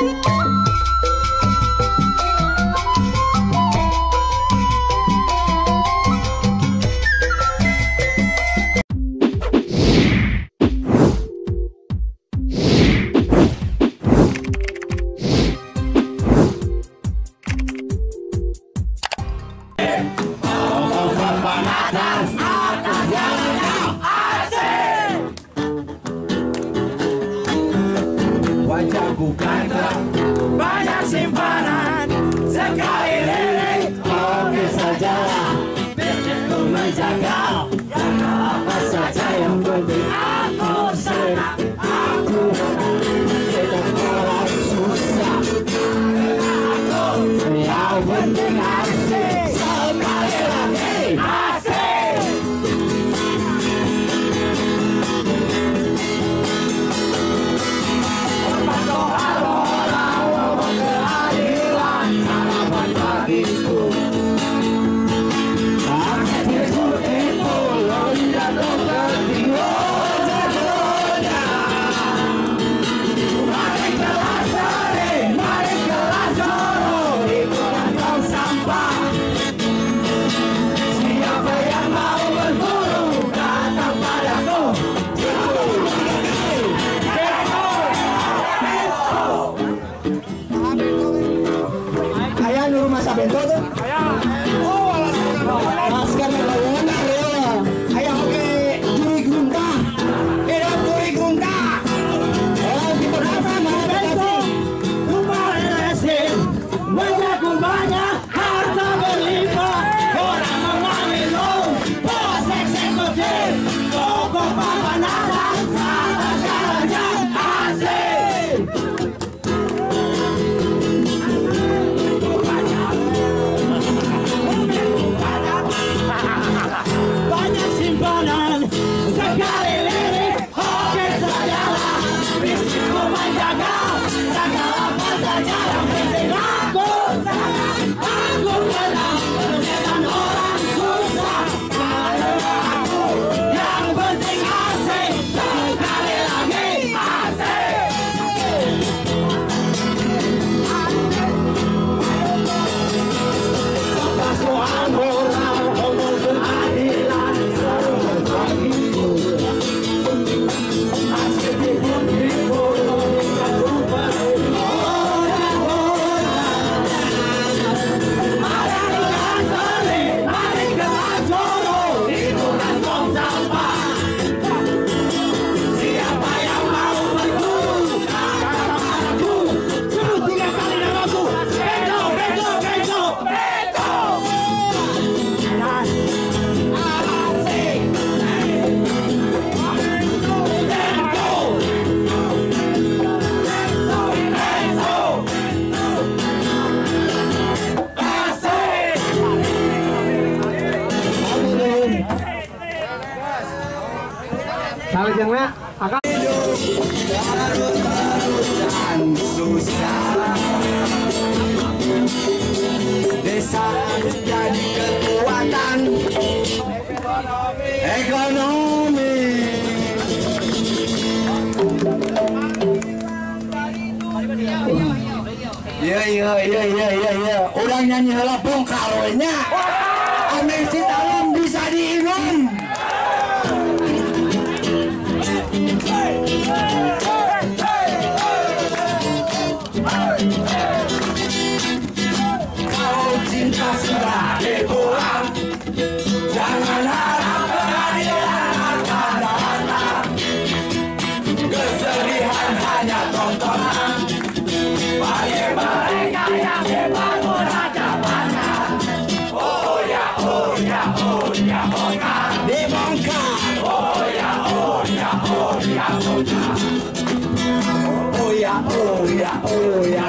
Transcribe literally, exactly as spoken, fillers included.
Wajahku ganteng, banyak simpanan, sekali lirik, oke sajalah. Bisnisku menjaga, jaga apa saja yang penting aku senang, aku senang. Kita orang susah, aku yang penting asik, sekali lagi asik. Bento tuh? Oh, masker lawangan area. Ayo oke, juri gerunta. Hidup juri gerunta. Oh, kita bersama Bento. Rumah lesin, wajahku banyak, harta berlimpah. Orang mengambil pos eksekutif. Pokok papan atas, atas jalannya asik. Banyak simpanan, sekali lirik, oke sajalah. Bisnisku menjaga, jaga apa saja yang penting aku senang, aku senang. Dengan orang susah, kalau aku yang penting asik, sekali lagi asik. Kepasuhan moral, umur keadilan, Salajengna akan dan susah. Desa menjadi kekuatan ekonomi. Iya iya iya iya iya iya. Orang nyanyi heula bongkar we nya. Amesi dalam bisa diinum. Kalau cinta sudah dibuang, jangan harap keadilan akan datang. Kesedihan hanya tontonan bagi mereka yang dibangun hadapannya. Oh ya, oh ya, oh ya, bongkar, dibongkar. Oh ya, oh ya, oh ya, bongkar. Oh ya, oh ya, oh ya.